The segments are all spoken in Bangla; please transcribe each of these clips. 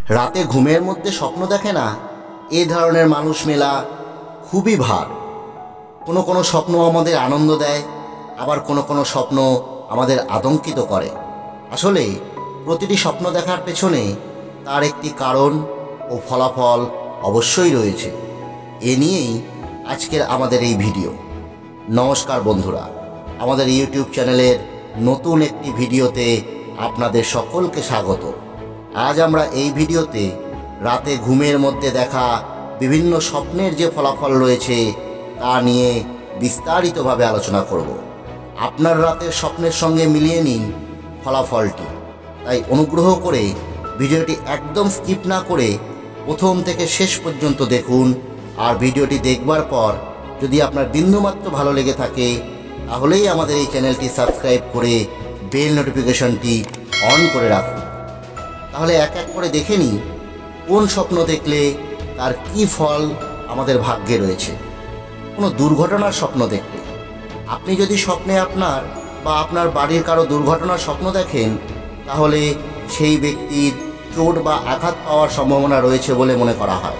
রাতে ঘুমের মধ্যে স্বপ্ন দেখে না, এ ধরনের মানুষ মেলা খুবই ভার। কোনো কোনো স্বপ্ন আমাদের আনন্দ দেয়, আবার কোনো কোনো স্বপ্ন আমাদের আতঙ্কিত করে। আসলে প্রতিটি স্বপ্ন দেখার পেছনে তার একটি কারণ ও ফলাফল অবশ্যই রয়েছে। এ নিয়েই আজকের আমাদের এই ভিডিও। নমস্কার বন্ধুরা, আমাদের ইউটিউব চ্যানেলের নতুন একটি ভিডিওতে আপনাদের সকলকে স্বাগত। আজ আমরা এই ভিডিওতে রাতে ঘুমের মধ্যে দেখা বিভিন্ন স্বপ্নের যে ফলাফল রয়েছে তা নিয়ে বিস্তারিতভাবে আলোচনা করব। আপনার রাতের স্বপ্নের সঙ্গে মিলিয়ে নিন ফলাফলটি। তাই অনুগ্রহ করে ভিডিওটি একদম স্কিপ না করে প্রথম থেকে শেষ পর্যন্ত দেখুন। আর ভিডিওটি দেখবার পর যদি আপনার বিন্দুমাত্র ভালো লেগে থাকে তাহলেই আমাদের এই চ্যানেলটি সাবস্ক্রাইব করে বেল নোটিফিকেশনটি অন করে রাখুন। তাহলে এক এক করে দেখে নিই কোন স্বপ্ন দেখলে তার কী ফল আমাদের ভাগ্যে রয়েছে। কোনো দুর্ঘটনার স্বপ্ন দেখলে, আপনি যদি স্বপ্নে আপনার বা আপনার বাড়ির কারো দুর্ঘটনার স্বপ্ন দেখেন তাহলে সেই ব্যক্তির চোট বা আঘাত পাওয়ার সম্ভাবনা রয়েছে বলে মনে করা হয়।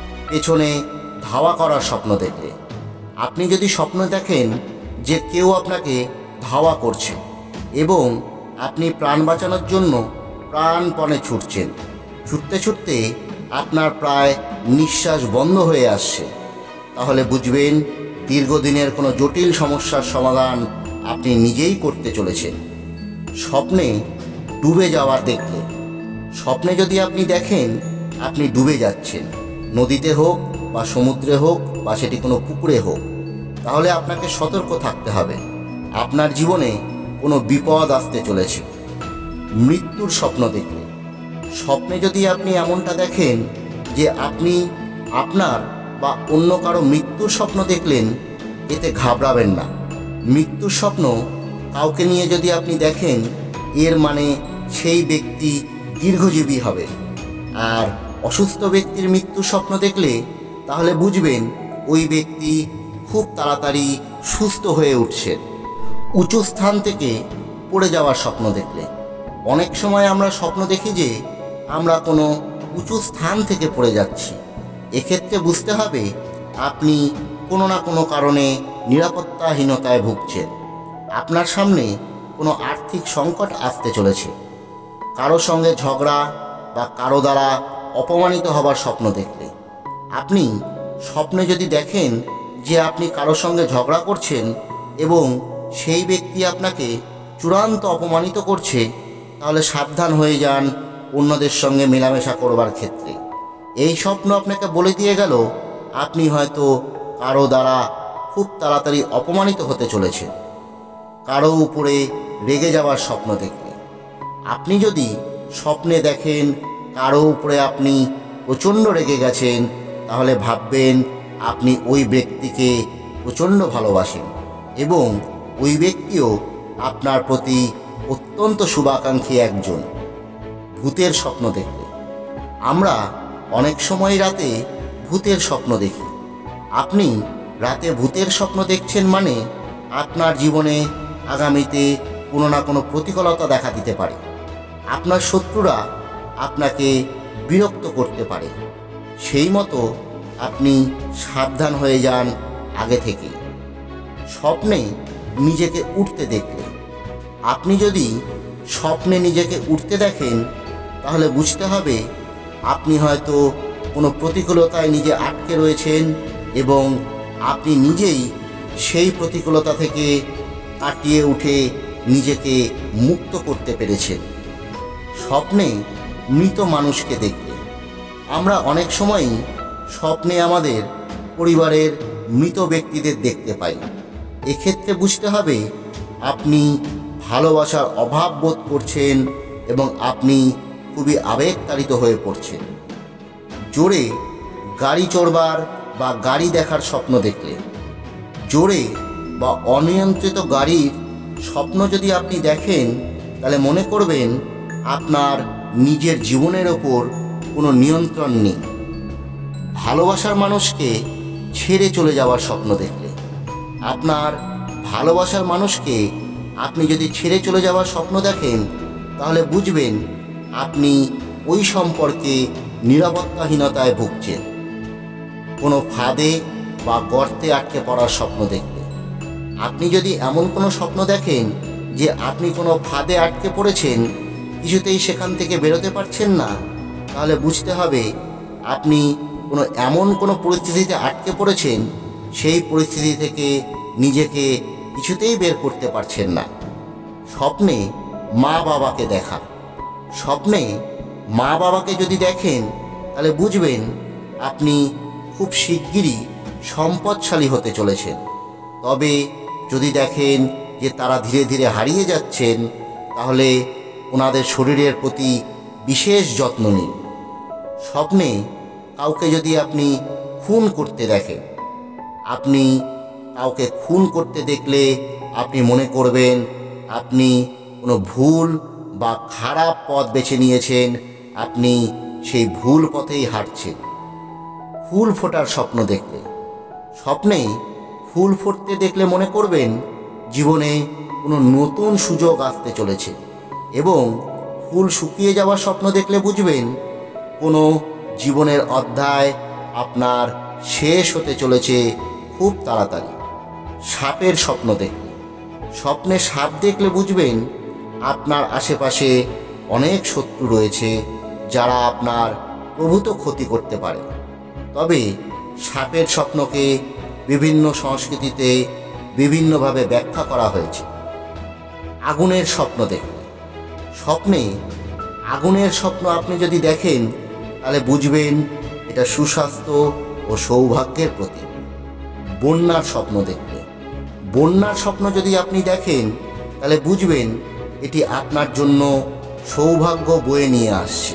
পেছনে ধাওয়া করার স্বপ্ন দেখলে, আপনি যদি স্বপ্ন দেখেন যে কেউ আপনাকে ধাওয়া করছে এবং আপনি প্রাণ বাঁচানোর জন্য প্রাণপণে ছুটছেন, ছুটতে ছুটতে আপনার প্রায় নিঃশ্বাস বন্ধ হয়ে আসছে, তাহলে বুঝবেন দীর্ঘদিনের কোনো জটিল সমস্যার সমাধান আপনি নিজেই করতে চলেছেন। স্বপ্নে ডুবে যাওয়ার দেখলে, স্বপ্নে যদি আপনি দেখেন আপনি ডুবে যাচ্ছেন, নদীতে হোক বা সমুদ্রে হোক বা সেটি কোনো পুকুরে হোক, তাহলে আপনাকে সতর্ক থাকতে হবে, আপনার জীবনে কোনো বিপদ আসতে চলেছে। মৃত্যুর স্বপ্ন দেখলে, স্বপ্নে যদি আপনি এমনটা দেখেন যে আপনি আপনার বা অন্য কারো মৃত্যুর স্বপ্ন দেখলেন, এতে ঘাবড়াবেন না। মৃত্যুর স্বপ্ন কাউকে নিয়ে যদি আপনি দেখেন এর মানে সেই ব্যক্তি দীর্ঘজীবী হবে। আর অসুস্থ ব্যক্তির মৃত্যুর স্বপ্ন দেখলে তাহলে বুঝবেন ওই ব্যক্তি খুব তাড়াতাড়ি সুস্থ হয়ে উঠছেন। উঁচু স্থান থেকে পড়ে যাওয়ার স্বপ্ন দেখলে, অনেক সময় আমরা স্বপ্ন দেখি যে আমরা কোনো উঁচু স্থান থেকে পড়ে যাচ্ছি। এক্ষেত্রে বুঝতে হবে আপনি কোনো না কোনো কারণে নিরাপত্তাহীনতায় ভুগছেন। আপনার সামনে কোনো আর্থিক সংকট আসতে চলেছে। কারো সঙ্গে ঝগড়া বা কারো দ্বারা অপমানিত হবার স্বপ্ন দেখলে, আপনি স্বপ্নে যদি দেখেন যে আপনি কারো সঙ্গে ঝগড়া করছেন এবং সেই ব্যক্তি আপনাকে চূড়ান্ত অপমানিত করছে, তাহলে সাবধান হয়ে যান অন্যদের সঙ্গে মেলামেশা করবার ক্ষেত্রে। এই স্বপ্ন আপনাকে বলে দিয়ে গেল আপনি হয়তো কারো দ্বারা খুব তাড়াতাড়ি অপমানিত হতে চলেছেন। কারো উপরে রেগে যাওয়ার স্বপ্ন দেখলে, আপনি যদি স্বপ্নে দেখেন কারো উপরে আপনি প্রচণ্ড রেগে গেছেন, তাহলে ভাববেন আপনি ওই ব্যক্তিকে প্রচণ্ড ভালোবাসেন এবং ওই ব্যক্তিও আপনার প্রতি অত্যন্ত শুভাকাঙ্ক্ষী একজন। ভূতের স্বপ্ন দেখলে, আমরা অনেক সময় রাতে ভূতের স্বপ্ন দেখি। আপনি রাতে ভূতের স্বপ্ন দেখছেন মানে আপনার জীবনে আগামীতে কোনো না কোনো প্রতিকূলতা দেখা দিতে পারে। আপনার শত্রুরা আপনাকে বিরক্ত করতে পারে, সেই মতো আপনি সাবধান হয়ে যান আগে থেকে। স্বপ্নে নিজেকে উঠতে দেখলে, আপনি যদি স্বপ্নে নিজেকে উঠতে দেখেন তাহলে বুঝতে হবে আপনি হয়তো কোনো প্রতিকূলতায় নিজে আটকে রয়েছেন এবং আপনি নিজেই সেই প্রতিকূলতা থেকে কাটিয়ে উঠে নিজেকে মুক্ত করতে পেরেছেন। স্বপ্নে মৃত মানুষকে দেখলে, আমরা অনেক সময়ই স্বপ্নে আমাদের পরিবারের মৃত ব্যক্তিদের দেখতে পাই। এক্ষেত্রে বুঝতে হবে আপনি ভালোবাসার অভাব বোধ করছেন এবং আপনি খুবই আবেগতাড়িত হয়ে পড়ছেন। জোরে গাড়ি চড়বার বা গাড়ি দেখার স্বপ্ন দেখলে, জোরে বা অনিয়ন্ত্রিত গাড়ির স্বপ্ন যদি আপনি দেখেন তাহলে মনে করবেন আপনার নিজের জীবনের ওপর কোনো নিয়ন্ত্রণ নেই। ভালোবাসার মানুষকে ছেড়ে চলে যাওয়ার স্বপ্ন দেখলে, আপনার ভালোবাসার মানুষকে আপনি যদি ছেড়ে চলে যাওয়ার স্বপ্ন দেখেন তাহলে বুঝবেন আপনি ওই সম্পর্কে নিরাপত্তাহীনতায় ভুগছেন। কোনো ফাঁদে বা গর্তে আটকে পড়ার স্বপ্ন দেখলে, আপনি যদি এমন কোনো স্বপ্ন দেখেন যে আপনি কোনো ফাঁদে আটকে পড়েছেন, কিছুতেই সেখান থেকে বেরোতে পারছেন না, তাহলে বুঝতে হবে আপনি এমন কোনো পরিস্থিতিতে আটকে পড়েছেন, সেই পরিস্থিতি থেকে নিজেকে কিছুতেই বের করতে পারছেন না। স্বপ্নে মা বাবাকে দেখা, স্বপ্নে মা বাবাকে যদি দেখেন তাহলে বুঝবেন আপনি খুব শিগগিরই সম্পদশালী হতে চলেছেন। তবে যদি দেখেন যে তারা ধীরে ধীরে হারিয়ে যাচ্ছেন, তাহলে ওনাদের শরীরের প্রতি বিশেষ যত্ন নিন। স্বপ্নে কাউকে যদি আপনি খুন করতে দেখেন, আপনি কাউকে খুন করতে দেখলে আপনি মনে করবেন আপনি কোনো ভুল বা খারাপ পথ বেছে নিয়েছেন, আপনি সেই ভুল পথেই হাঁটছেন। ফুল ফোটার স্বপ্ন দেখলে, স্বপ্নে ফুল ফুটতে দেখলে মনে করবেন জীবনে কোনো নতুন সুযোগ আসতে চলেছে। এবং ফুল শুকিয়ে যাওয়ার স্বপ্ন দেখলে বুঝবেন কোনো জীবনের অধ্যায় আপনার শেষ হতে চলেছে খুব তাড়াতাড়ি। সাপের স্বপ্ন দেখলে, স্বপ্নে সাপ দেখলে বুঝবেন আপনার আশেপাশে অনেক শত্রু রয়েছে যারা আপনার প্রভূত ক্ষতি করতে পারে। তবে সাপের স্বপ্নকে বিভিন্ন সংস্কৃতিতে বিভিন্নভাবে ব্যাখ্যা করা হয়েছে। আগুনের স্বপ্ন দেখলে, স্বপ্নে আগুনের স্বপ্ন আপনি যদি দেখেন তাহলে বুঝবেন এটা সুস্বাস্থ্য ও সৌভাগ্যের প্রতীক। বন্যার স্বপ্ন দেখলে, বন্যার স্বপ্ন যদি আপনি দেখেন তাহলে বুঝবেন এটি আপনার জন্য সৌভাগ্য বয়ে নিয়ে আসছে।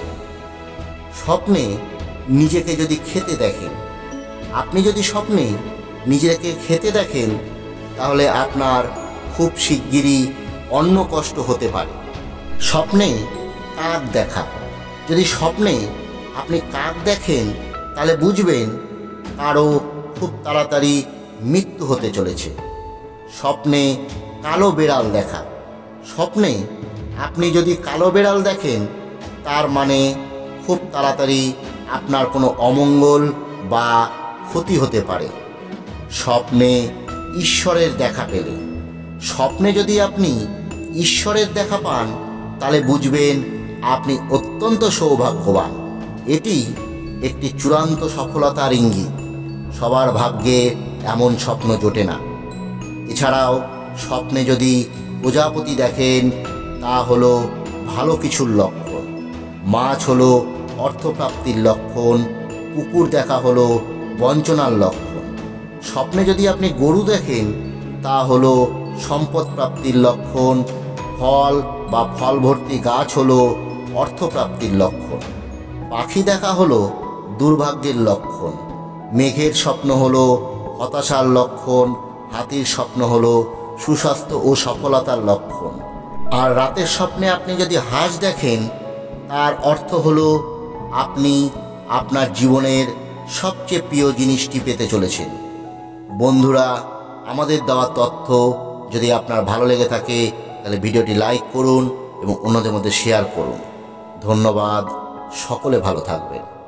স্বপ্নে নিজেকে যদি খেতে দেখেন, আপনি যদি স্বপ্নে নিজেকে খেতে দেখেন তাহলে আপনার খুব শিগগিরই অন্ন কষ্ট হতে পারে। স্বপ্নে কাক দেখা, যদি স্বপ্নে আপনি কাক দেখেন তাহলে বুঝবেন কারো খুব তাড়াতাড়ি মৃত্যু হতে চলেছে। স্বপ্নে কালো বেড়াল দেখা, স্বপ্নে আপনি যদি কালো বেড়াল দেখেন তার মানে খুব তাড়াতাড়ি আপনার কোনো অমঙ্গল বা ক্ষতি হতে পারে। স্বপ্নে ঈশ্বরের দেখা পেলে, স্বপ্নে যদি আপনি ঈশ্বরের দেখা পান তাহলে বুঝবেন আপনি অত্যন্ত সৌভাগ্যবান। এটি একটি চূড়ান্ত সফলতার ইঙ্গিত। সবার ভাগ্যে এমন স্বপ্ন জোটে না। এছাড়াও স্বপ্নে যদি প্রজাপতি দেখেন তা হলো ভালো কিছুর লক্ষণ, মাছ হলো অর্থপ্রাপ্তির লক্ষণ, কুকুর দেখা হলো বঞ্চনার লক্ষণ। স্বপ্নে যদি আপনি গরু দেখেন তা হলো সম্পদ প্রাপ্তির লক্ষণ, ফল বা ফল ভর্তি গাছ হলো অর্থপ্রাপ্তির লক্ষণ। পাখি দেখা হলো দুর্ভাগ্যের লক্ষণ, মেঘের স্বপ্ন হলো হতাশার লক্ষণ, হাতির স্বপ্ন হলো সুস্বাস্থ্য ও সফলতার লক্ষণ। আর রাতের স্বপ্নে আপনি যদি হাঁস দেখেন তার অর্থ হলো আপনি আপনার জীবনের সবচেয়ে প্রিয় জিনিসটি পেতে চলেছেন। বন্ধুরা, আমাদের দেওয়া তথ্য যদি আপনার ভালো লেগে থাকে তাহলে ভিডিওটি লাইক করুন এবং অন্যদের মধ্যে শেয়ার করুন। ধন্যবাদ, সকলে ভালো থাকবেন।